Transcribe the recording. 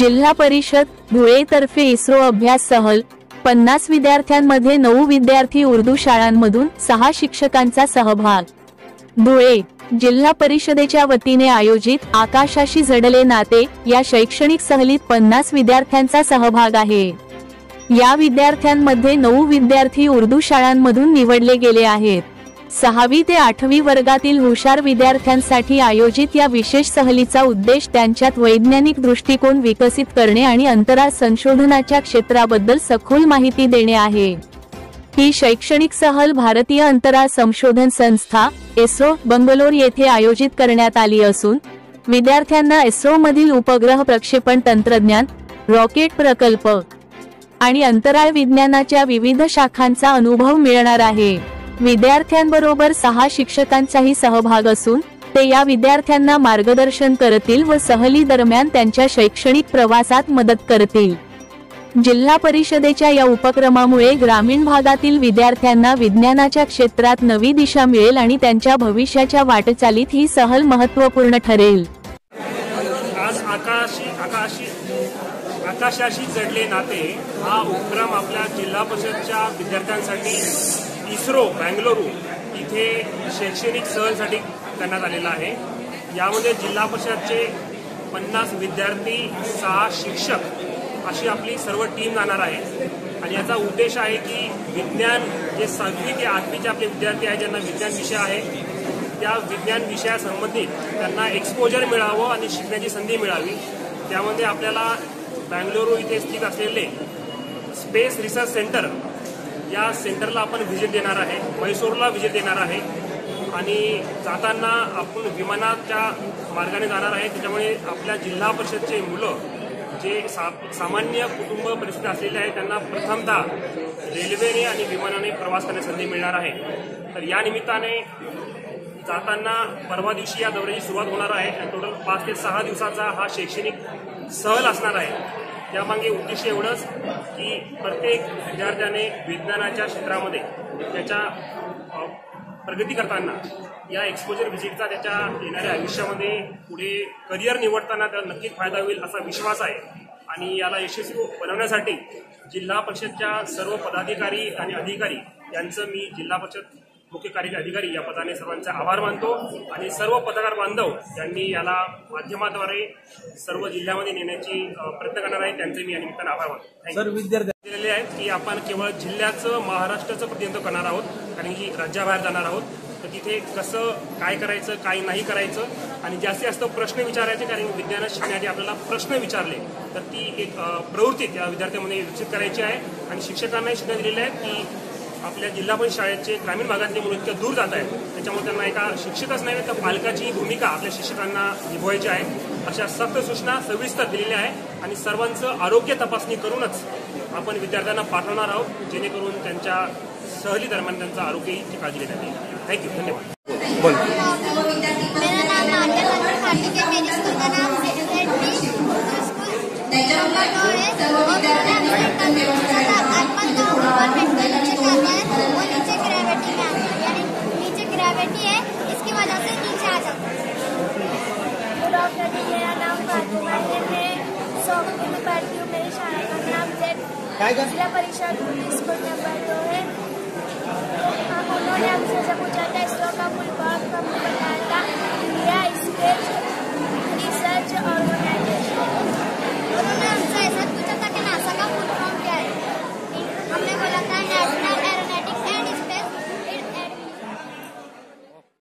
जिल्हा परिषद धुळे तर्फे इस्रो अभ्यास सहल 50 विद्यार्थ्यांमध्ये 9 विद्यार्थी उर्दू शाळांमधून 6 शिक्षकांचा सहभाग। धुळे जिल्हा परिषदेच्या वतीने आयोजित आकाशाशी जडले नाते या शैक्षणिक सहलीत 50 विद्यार्थ्यांचा सहभाग आहे। या विद्यार्थ्यांमध्ये 9 विद्यार्थी उर्दू शाळांमधून निवडले गेले आहेत। 6वी ते 8वी वर्गातील हुशार विद्यार्थ्यांसाठी आयोजित या विशेष सहलीचा उद्देश त्यांच्यात वैज्ञानिक दृष्टिकोन विकसित करणे आणि अंतराळ संशोधनाच्या क्षेत्राबद्दल सखोल माहिती देणे आहे। ही शैक्षणिक सहल भारतीय अंतराळ संशोधन संस्था इस्रो बंगलोर येथे आयोजित करण्यात आली असून विद्यार्थ्यांना इस्रोमधील उपग्रह प्रक्षेपण तंत्रज्ञान, रॉकेट प्रकल्प आणि अंतराळ विज्ञानाच्या विविध शाखांचा अनुभव मिळणार आहे। विद्यार्थ्यांबरोबर 6 शिक्षकांचाही सहभाग असून ते या विद्यार्थ्यांना मार्गदर्शन करतील व सहली दरम्यान त्यांच्या शैक्षणिक प्रवासात मदत करतील। जिल्हा परिषदेच्या या उपक्रमामुळे ग्रामीण भागातील विद्यार्थ्यांना विज्ञानाच्या क्षेत्रात नवी दिशा मिळेल आणि त्यांच्या भविष्याच्या वाटचालीत ही सहल महत्त्वपूर्ण ठरेल। आज आकाशाशी जडले नाते हा उपक्रम आपल्या जिल्हा परिषदच्या विद्यार्थ्यांसाठी इस्रो बंगळुरू इथे शैक्षणिक सहलसाठी करण्यात आलेला आहे। यामध्ये जिल्हा परिषदचे 50 विद्यार्थी, 6 शिक्षक अशी आपली सर्व टीम जाणार आहे आणि याचा उद्देश आहे की विज्ञान जे 7वी ते 8वीचे आपले विद्यार्थी आहेत ज्यांना विज्ञान विषय आहे त्या विज्ञान विषयासंबंधित त्यांना एक्सपोजर मिळावं आणि शिकण्याची संधी मिळावी। त्यामध्ये आपल्याला बंगळुरू इथे स्थित असलेले स्पेस रिसर्च सेंटर या सेंटरला आपण व्हिजिट देणार आहे, मैसूरला व्हिजिट देणार आहे आणि जाताना आपण विमानाच्या मार्गाने जाणार आहे। त्याच्यामुळे आपल्या जिल्हा परिषदचे मुलं जे सामान्य कुटुंब परिस्थिती असलेले आहेत त्यांना प्रथमतः रेल्वेने आणि विमानाने प्रवास करण्याची संधी मिळणार आहे। तर या निमित्ताने जाताना परवा दिवशी या दौऱ्याची सुरुवात होणार आहे। टोटल 5 ते 6 दिवसाचा हा शैक्षणिक सहल असणार आहे। त्यामागे उद्देश एवढंच की प्रत्येक विद्यार्थ्याने विज्ञानाच्या क्षेत्रामध्ये त्याच्या प्रगती करताना या एक्सपोजर व्हिजिटचा त्याच्या येणाऱ्या आयुष्यामध्ये पुढे करिअर निवडताना त्याला नक्कीच फायदा होईल असा विश्वास आहे आणि याला यशस्वी बनवण्यासाठी जिल्हा परिषदच्या सर्व पदाधिकारी आणि अधिकारी यांचं मी जिल्हा परिषद मुख्य कार्यकारी अधिकारी या पदाने सर्वांचे आभार मानतो आणि सर्व पत्रकार बांधव यांनी याला माध्यमाद्वारे सर्व जिल्ह्यामध्ये नेण्याची प्रयत्न करणार आहे त्यांचे मी या निमित्ताने आभार मानतो। सर विद्यार्थी दिलेले आहेत की आपण केवळ जिल्ह्याचं महाराष्ट्राचं प्रतिनिधित्व करणार आहोत कारण की राज्याबाहेर जाणार आहोत तर तिथे कसं काय करायचं काय नाही करायचं आणि जास्तीत जास्त प्रश्न विचारायचे कारण विज्ञानात शिकण्यासाठी आपल्याला प्रश्न विचारले तर ती एक प्रवृत्ती त्या विद्यार्थ्यांमध्ये विकसित करायची आहे आणि शिक्षकांनाही सूचना दिलेल्या आहेत की आपल्या जिल्हा परिषद शाळेचे ग्रामीण भागातले मुलं इतक्या दूर जात आहेत त्याच्यामुळे त्यांना एका शिक्षकच नाही तर पालकाची भूमिका आपल्या शिक्षकांना निभवायची आहे अशा सक्त सूचना सविस्तर दिलेल्या आहे आणि सर्वांचं आरोग्य तपासणी करूनच आपण विद्यार्थ्यांना पाठवणार आहोत जेणेकरून त्यांच्या सहली दरम्यान त्यांचं आरोग्याची काळजी घेण्यात येईल। थँक्यू, धन्यवाद। इसकी वजह से नीचे आ जाता है। मेरा नाम फातिमा है, मैं 100वीं में पढ़ती हूँ। मेरी शाला का नाम जिला परिषद स्कूल नंबर 2 है। उन्होंने हमसे पूछा था इसरो का फुल फॉर्म